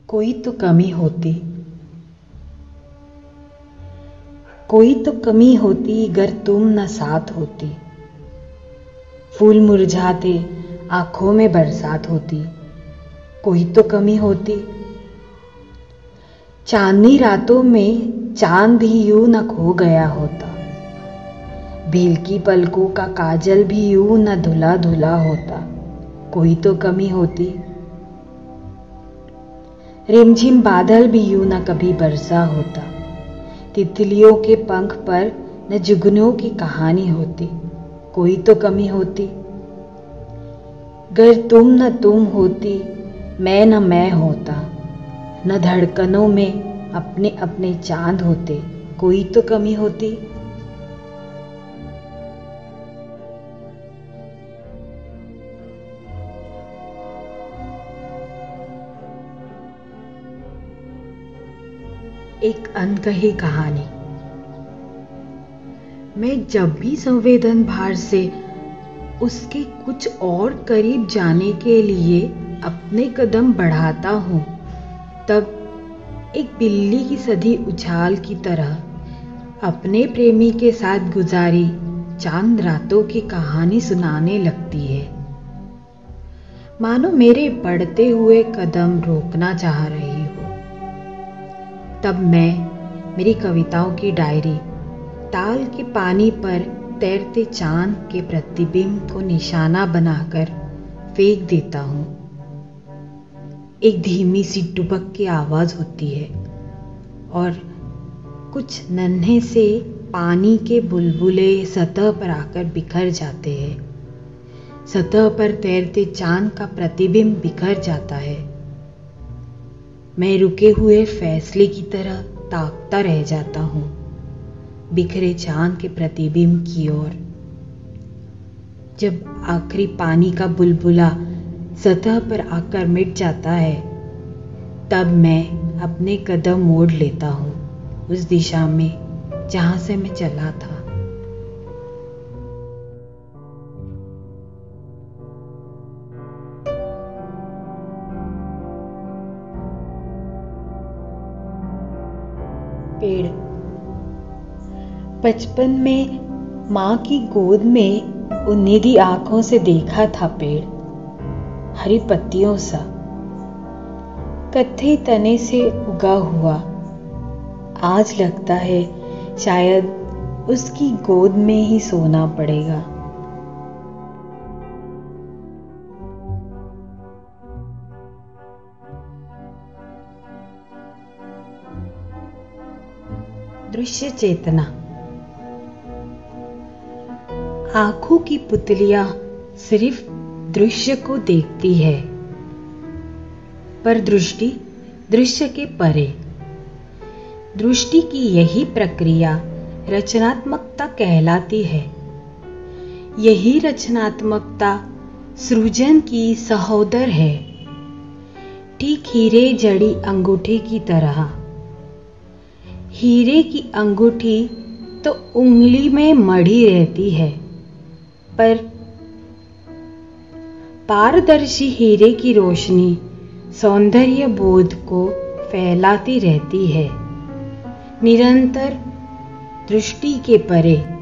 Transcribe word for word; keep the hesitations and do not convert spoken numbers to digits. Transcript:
कोई तो कमी होती, कोई तो कमी होती गर तुम न साथ होती। फूल मुरझाते आंखों में बरसात होती, कोई तो कमी होती। चांदनी रातों में चांद भी यूं न खो गया होता, भील की पलकों का काजल भी यूं न धुला धुला होता, कोई तो कमी होती। रिमझिम बादल भी यूं न कभी बरसा होता, तितलियों के पंख पर न जुगनों की कहानी होती, कोई तो कमी होती। गर तुम न तुम होती, मैं न मैं होता, न धड़कनों में अपने अपने चांद होते, कोई तो कमी होती। एक अनकही कहानी। मैं जब भी संवेदन भार से उसके कुछ और करीब जाने के लिए अपने कदम बढ़ाता हूँ, तब एक बिल्ली की सधी उछाल की तरह अपने प्रेमी के साथ गुजारी चांद रातों की कहानी सुनाने लगती है, मानो मेरे बढ़ते हुए कदम रोकना चाह रही हो। तब मैं मेरी कविताओं की डायरी ताल के पानी पर तैरते चांद के प्रतिबिंब को निशाना बनाकर फेंक देता हूँ। एक धीमी सी डुबक की आवाज होती है और कुछ नन्हे से पानी के बुलबुले सतह पर आकर बिखर जाते हैं। सतह पर तैरते चांद का प्रतिबिंब बिखर जाता है। मैं रुके हुए फैसले की तरह ताकता रह जाता हूँ बिखरे चांद के प्रतिबिंब की ओर। जब आखिरी पानी का बुलबुला सतह पर आकर मिट जाता है, तब मैं अपने कदम मोड़ लेता हूँ उस दिशा में जहां से मैं चला था। पेड़। बचपन में माँ की गोद में उन्नीदी आंखों से देखा था पेड़, हरी पत्तियों सा, कत्थई तने से उगा हुआ। आज लगता है शायद उसकी गोद में ही सोना पड़ेगा। दृश्य चेतना। आंखों की पुतलियां सिर्फ दृश्य को देखती है, पर दृष्टि दृश्य के परे। दृष्टि की यही प्रक्रिया रचनात्मकता कहलाती है। यही रचनात्मकता सृजन की सहोदर है, ठीक हीरे जड़ी अंगूठी की तरह। हीरे की अंगूठी तो उंगली में मढ़ी रहती है, पर पारदर्शी हीरे की रोशनी सौंदर्य बोध को फैलाती रहती है, निरंतर दृष्टि के परे।